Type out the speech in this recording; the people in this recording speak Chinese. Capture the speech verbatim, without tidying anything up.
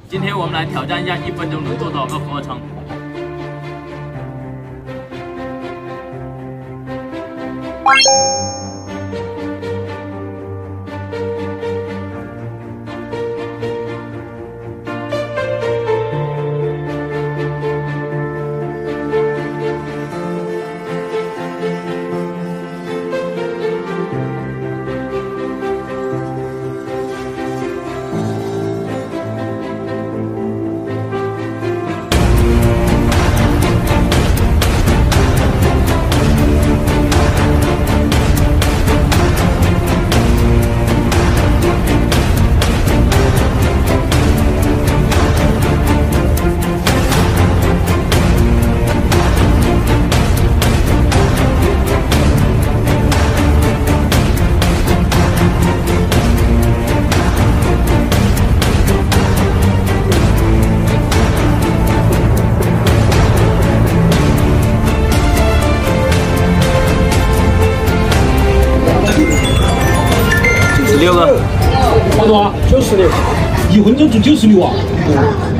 今天我们来挑战一下，一分钟能做多少个俯卧撑。 六个， 多少啊？九十六，一分钟做九十六啊！